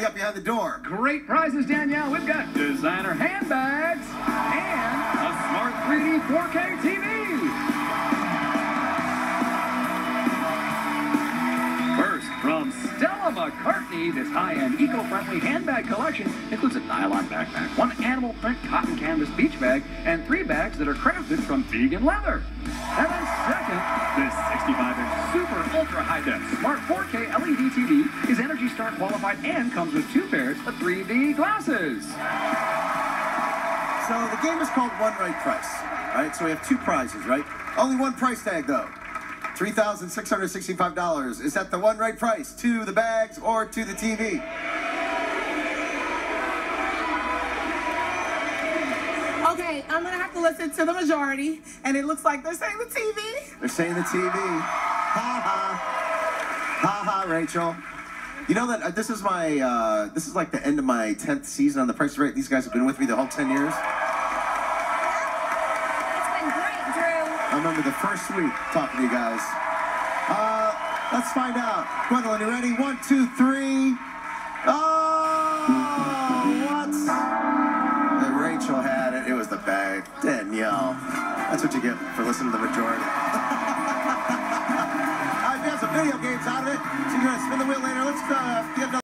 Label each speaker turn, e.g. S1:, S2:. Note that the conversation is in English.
S1: got behind the door?
S2: Great prizes, Danielle. We've got designer handbags and a smart 3D 4K TV. First, from Stella McCartney, this high-end eco-friendly handbag collection includes a nylon backpack, one animal print cotton canvas beach bag, and 3 bags that are crafted from vegan leather. And then second, this 65-inch super ultra high-def smart 4K LED TV is Energy Star qualified and comes with 2 pairs of 3D glasses.
S1: So the game is called One Right Price, right? So we have 2 prizes, right? Only 1 price tag, though. $3,665. Is that the one right price? To the bags or to the TV?
S3: Okay, I'm gonna have to listen to the majority, and it looks like they're saying the TV.
S1: They're saying the TV. Ha ha. Ha ha, Rachel. You know that this is my, this is like the end of my 10th season on The Price is Right. These guys have been with me the whole 10 years. I remember the first week talking to you guys. Let's find out. Gwendolyn, you ready? 1, 2, 3. Oh, what? And Rachel had it. It was the bag. Danielle. That's what you get for listening to the majority. All right, we have some video games out of it. So you're going to spin the wheel later. Let's get